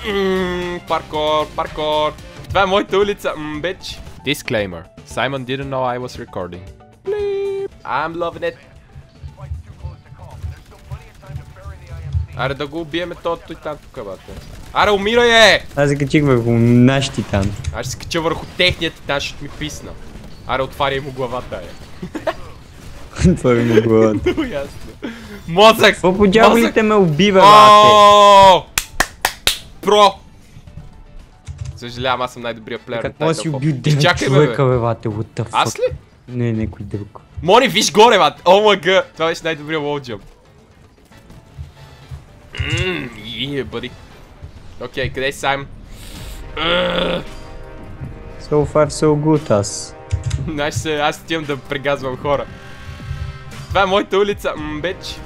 Parkour, parkour. Това е моята улица, bitch. Disclaimer. Simon didn't know I was recording. Bleep. I'm loving it. Аре да го убиеме този титан тук, бате. Аре, умирай, е! Аз се качих върху наш титан. Аз ще се кача върху техния титан, ще ми писна. Аре, отваряй му главата, е. Отваряй му главата. Много ясно. Мозък! Какво по дяволите ме убива, бате? Про! Съжалявам, аз съм най-добрия плеер на Как може да си убил 9 Изчакай, човека, бе, бате, what the fuck? Аз ли? Не, некой друг. Мони, виж горе, бат! ОМГ! Това беше най-добрия wall jump. Бъди. Окей, къде си, Сайм? So far so good, аз. Аз отивам да прегазвам хора. Това е моята улица, бич.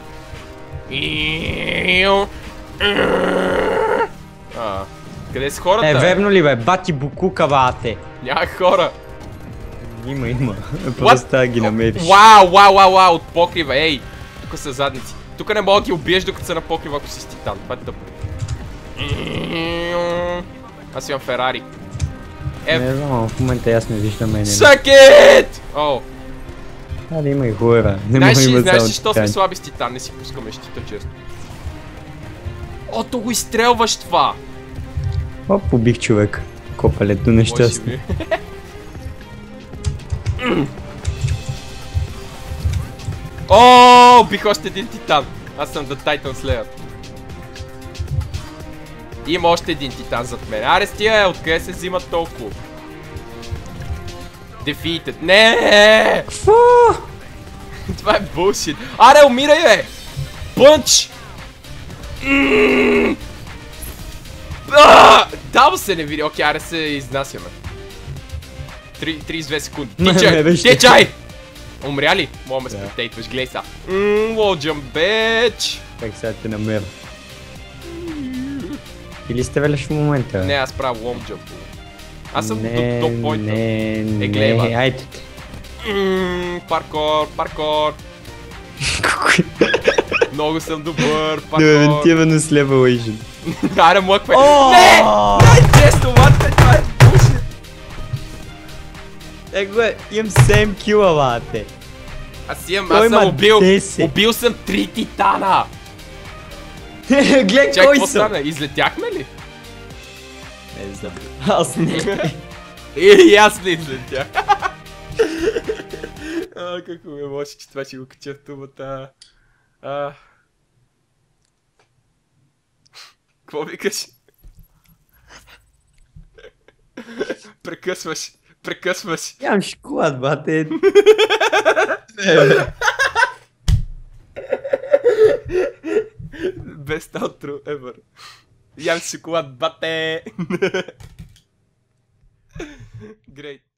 Къде са хората? Верно ли, бе? Бати букука, бате. Няма хора. Има. Просто да ги намериш. Вау, от покрива, ей. Тук са задници. Тук не мога да ги убиеш докато са на покрива, ако си с титан. Това е тъпо. Аз имам Ферари. Не знам, в момента аз не виждам мене. Suck it! Да, има и хора. Знаеш ли, защо сме слаби с титан? Не си пускаме щита често. То го изстрелваш това! Оп, убих човек. Копалето нещастно. Убих още един титан. Аз съм The Titan Slayer. Има още един титан зад мен. Аре стига, откъде се взимат толкова? Defeated. Не! Какво? Това е булшит. Аре, умирай, бе! Пънч! Дал се не види. Окей, аре се изнасяме. 32 секунди. Тичай! Умря ли? Мога ме спектейтваш, гледай са. Wall jump, bitch! Как сега те намеря? Или сте велеш в момента? Не, аз правя wall jump. Аз съм до пойнта. Не, айде. Паркор. Много съм добър, паркор. Превентивно с level. Аре, мъквай. Не! Най-често, мате, това е bullshit. Имам 7 кила, бате. Аз съм убил съм 3 титана. Гледай кой съм. Излетяхме ли? Не знам. Аз не. И аз не излетях. Какво ме може, че това ще го кача в тубата. Какво викаш? Прекъсваш. Нямам шоколад, бате. Best outro ever. Ям шоколад, бате. Great.